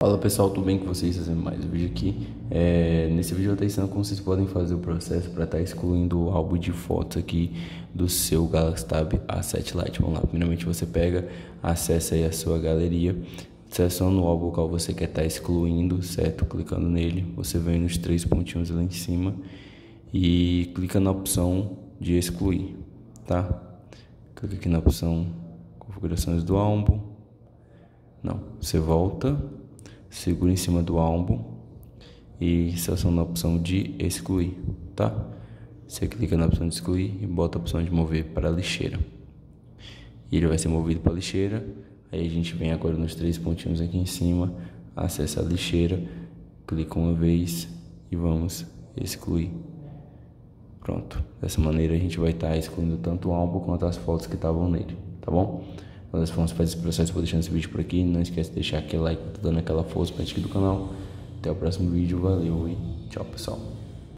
Fala pessoal, tudo bem com vocês? Fazendo mais um vídeo aqui. Nesse vídeo eu estou ensinando como vocês podem fazer o processo para estar excluindo o álbum de fotos aqui do seu Galaxy Tab A7 Lite. Vamos lá, primeiramente você pega, acessa aí a sua galeria, seleciona o álbum qual você quer estar excluindo, certo? Clicando nele, você vem nos três pontinhos lá em cima e clica na opção de excluir, tá? Clica aqui na opção configurações do álbum. Não, você volta, segura em cima do álbum e seleciona a opção de excluir, tá? Você clica na opção de excluir e bota a opção de mover para a lixeira. E ele vai ser movido para a lixeira. Aí a gente vem agora nos três pontinhos aqui em cima, acessa a lixeira, clica uma vez e vamos excluir. Pronto, dessa maneira a gente vai estar excluindo tanto o álbum quanto as fotos que estavam nele, tá bom? Então, nós vamos fazer esse processo, vou deixando esse vídeo por aqui. Não esquece de deixar aquele like, dando aquela força pra gente aqui do canal. Até o próximo vídeo, valeu e tchau pessoal.